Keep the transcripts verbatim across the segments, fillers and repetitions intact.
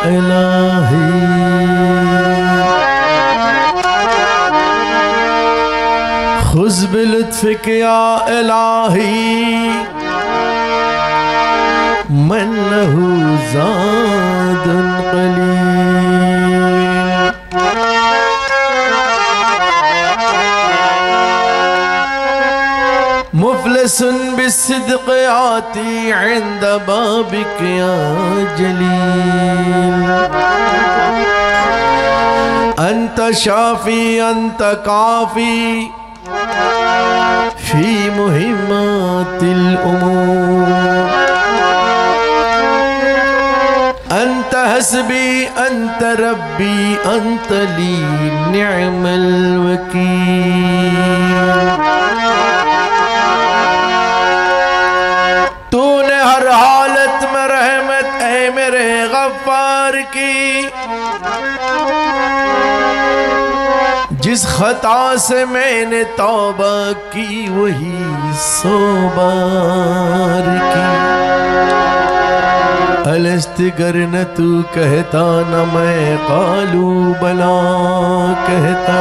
इलाही। खुज़ बिलुत्फ़िक या इलाही मन लहू ज़ादुन क़लील। मुफ़लिसुन बिस्सिद्क़ आती इंद बाबिक या जलील। अंत शाफ़ी अंत काफ़ी फ़ी मुहिम्मातिल उमूर। अंत हस्बी अंत रब्बी अंत ली निअमल वकील। तूने हर हालत में रहमत है मेरे गफ्फार की। जिस खता से मैंने तौबा की वही सौ बार की। अलस्तगर न तू कहता न मैं कालू बला कहता।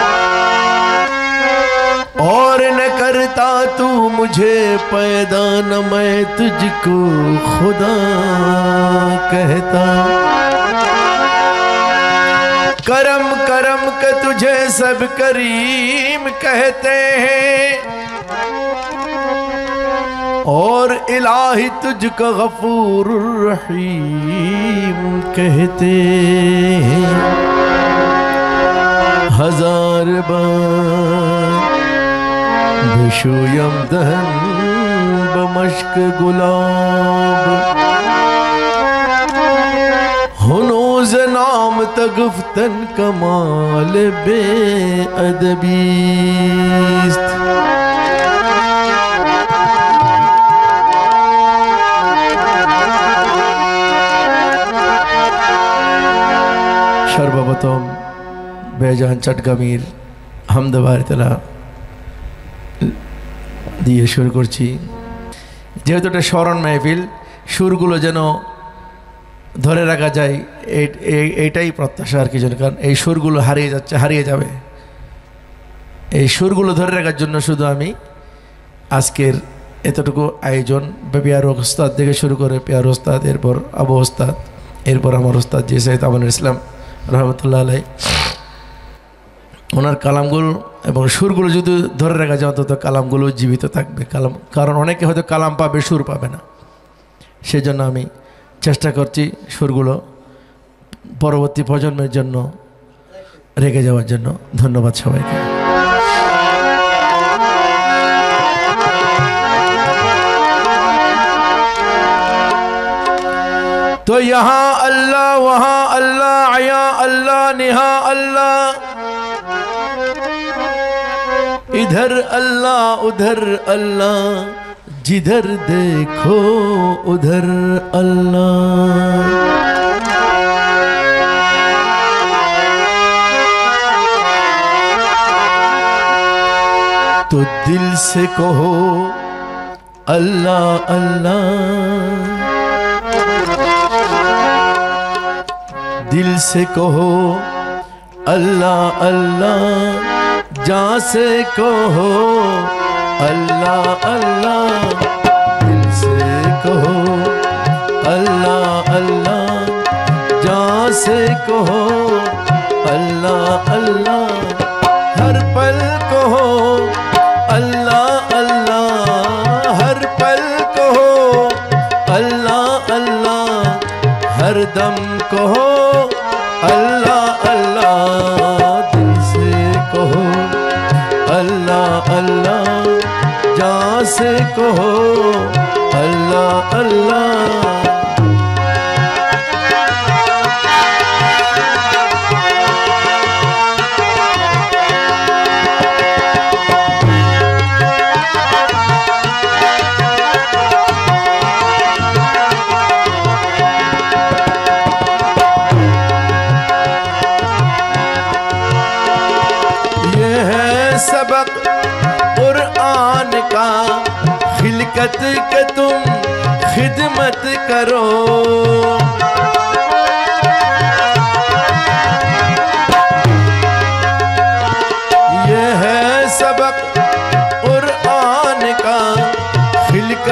और न करता तू मुझे पैदा न मैं तुझको खुदा कहता। करम करम के तुझे सब करीम कहते हैं। और इलाही तुझको गफूर रहीम कहते हैं। हजार बार बिशुयम दहन बमश्क गुलाब। हुनूज़ नाम तगफ्तन कमाल बे अदबीस्त। সর্বপ্রথম বেজান চটগামির হামদবারি তালা দিয়ে শুরু করছি। যেহেতু এটা স্মরণ মাহফিল, সুরগুলো যেন ধরে রাখা যায় এইটাই প্রত্যাশা আর কি জন্য। কারণ এই সুরগুলো হারিয়ে যাচ্ছে, হারিয়ে যাবে। এই সুরগুলো ধরে রাখার জন্য শুধু আমি আজকের এতটুকু আয়োজন। পেয়ার ওস্তাদ থেকে শুরু করে পেয়ার ওস্তাদ, এরপর আবু ওস্তাদ, এরপর আমার ওস্তাদ জি সৈয়দ আমানুল ইসলাম রহমতুল্লাহ আলাই, ওনার কালামগুলো এবং সুরগুলো যদি ধরে রাখা যায় অন্তত কালামগুলো জীবিত থাকবে। কালাম কারণ অনেকে হয়তো কালাম পাবে, সুর পাবে না। সেজন্য আমি চেষ্টা করছি সুরগুলো পরবর্তী প্রজন্মের জন্য রেখে যাওয়ার জন্য। ধন্যবাদ সবাইকে। तो यहाँ अल्लाह वहाँ अल्लाह आया अल्लाह निहा अल्लाह। इधर अल्लाह उधर अल्लाह जिधर देखो उधर अल्लाह। तो दिल से कहो अल्लाह अल्लाह। दिल से कहो अल्लाह अल्लाह। जान से कहो अल्लाह अल्लाह। दिल से कहो अल्लाह अल्लाह। जान से कहो अल्लाह अल्लाह। हर पल कहो अल्लाह अल्लाह। हर पल कहो अल्लाह अल्लाह। हर दम कहो अल्लाह अल्लाह। दिल से कहो अल्लाह अल्लाह। जान से कहो अल्लाह अल्लाह। सबक कुरान का खिलकत के तुम खिदमत करो।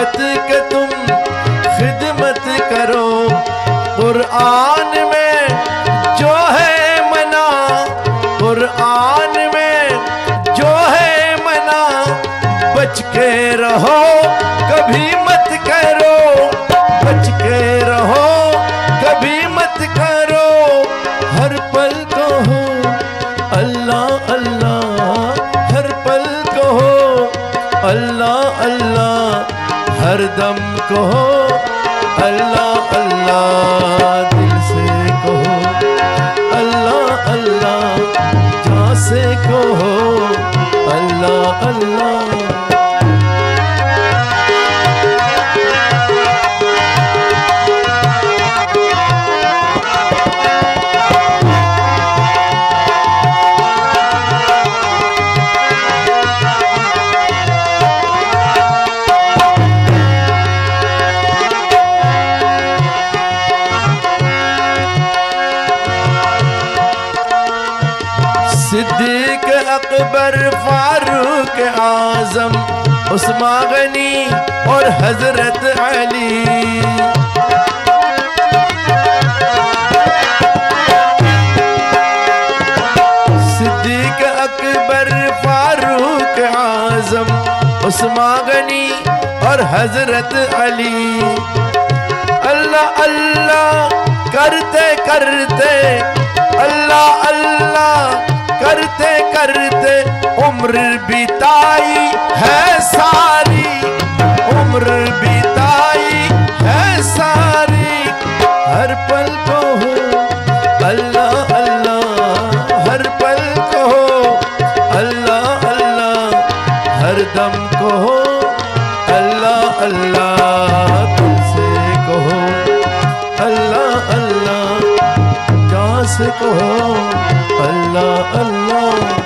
वक़्त के तुम खिदमत करो। कुरान में जो है मना, कुरान में जो है मना, बच के रहो कभी मत करो, बच के रहो कभी मत करो। हर पल कहो अल्लाह अल्लाह, हर पल कहो अल्लाह अल्लाह, हर दम कहो अल्लाह अल्लाह। दिल से कहो अल्लाह अल्लाह, जान से कहो अल्लाह अल्लाह। सिद्दीक अकबर फारूक आजम उस्मान गनी और हजरत अली, सिद्दीक अकबर फारूक आजम उस्मान गनी और हजरत अली। अल्लाह अल्लाह करते करते, अल्लाह अल्लाह करते करते उम्र बिताई है सारी, उम्र बिताई है सारी। हर पल को हो अल्लाह अल्लाह, हर पल को हो अल्लाह अल्लाह, हर दम को हो अल्लाह अल्लाह। दिल से कहो अल्लाह अल्लाह, जान से कहो अल्लाह अल्लाह।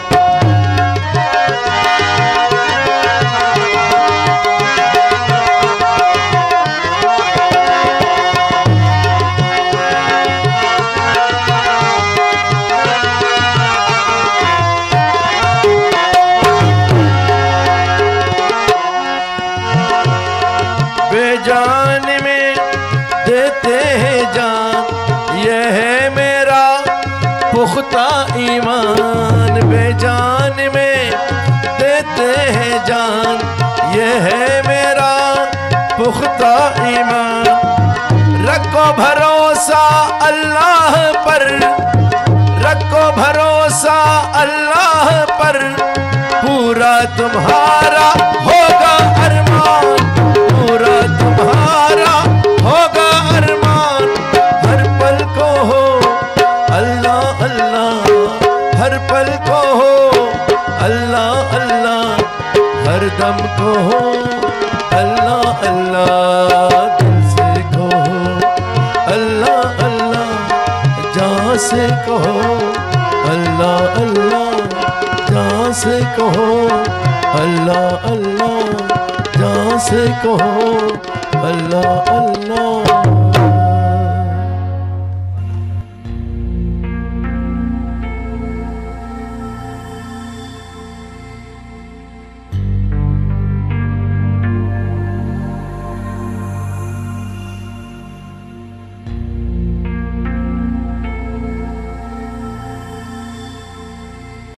बेजान में देते हैं जान, यह है मेरा पुख्ता ईमान। बेजान में देते हैं जान, यह है मेरा पुख्ता ईमान। रखो भरोसा अल्लाह पर, रखो भरोसा अल्लाह पर, पूरा तुम्हारा होगा अरमान, पूरा तुम्हारा होगा अरमान। हर पल को हो अल्लाह अल्लाह, हर पल को हो अल्लाह अल्लाह, हर दम को हो अल्लाह अल्लाह। दिल से कहो अल्लाह अल्लाह, जान से कहो अल्लाह अल्लाह, जान से कहो अल्लाह अल्लाह, जान से कहो अल्लाह अल्लाह।